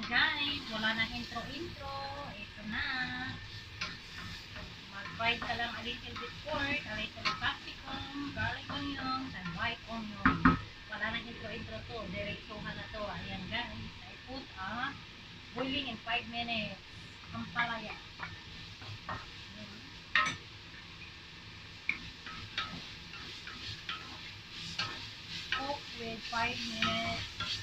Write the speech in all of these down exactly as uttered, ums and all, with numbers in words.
Ayan guys, wala nang intro-intro. Ito na. Mag-fried ka lang a little bit pork, a little capsicum, garlic onions, and white onion. Wala nang intro-intro to. Diretsuhan na to. Ayan guys. I put a boiling in five minutes. Ang palaya. Cook with five minutes.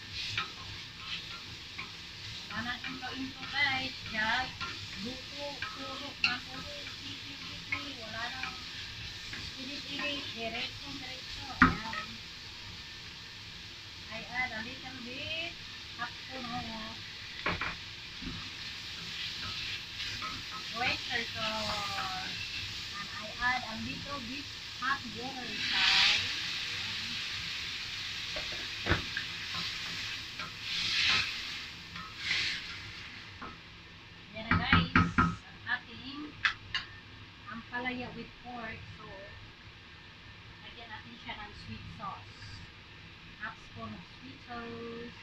Wala nang intro-intro guys. Just luto, turok na turok, pipi-pipi. Wala nang init-init. Diretso, diretso. Ayan. I add a little bit hapon of oyster sauce. And I add a little bit hot water inside. Yan na guys, ang ating ampalaya with pork. So, lagyan natin siya ng sweet sauce. Half spoon of sweet sauce.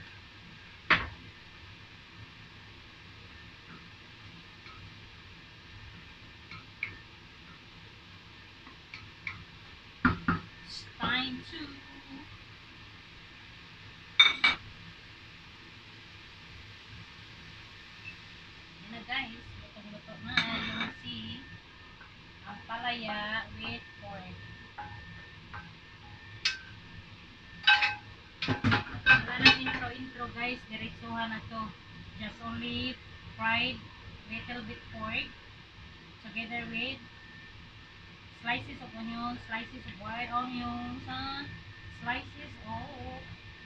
It's time to yan na guys, lutong-luto na yung si ampalaya with pork. Wala nang intro-intro guys, diretsuhan na to. Just only fried little bit pork together with slices of onion, slices of white onions, uh, slices of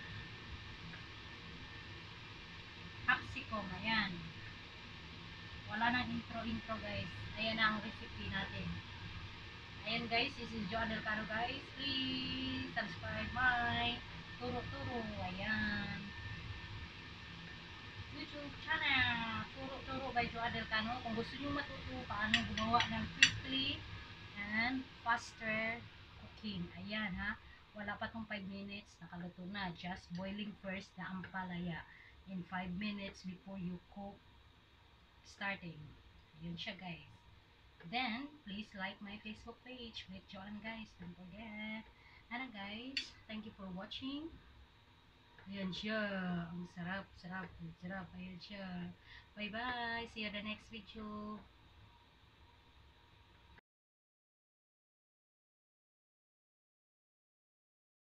capsicum. Ayan. Wala nang intro-intro guys. Ayan na ang recipe natin. Ayan guys, this is Joan Del Caro guys. Please subscribe my Turo-Turo. Ayan. YouTube channel. Turo-Turo by Joan Del Cano. Kung gusto nyo matuto paano gumawa ng quickly and faster cooking. Ayan ha. Wala pa tong five minutes. Nakaluto na. Just boiling first na ampalaya. In five minutes before you cook starting. Yun siya guys. Then, please like my Facebook page with Joan guys. Don't forget. Ano guys, thank you for watching. Ayan siya. Ang sarap, sarap, sarap. Ayan siya. Bye bye. See you the next video.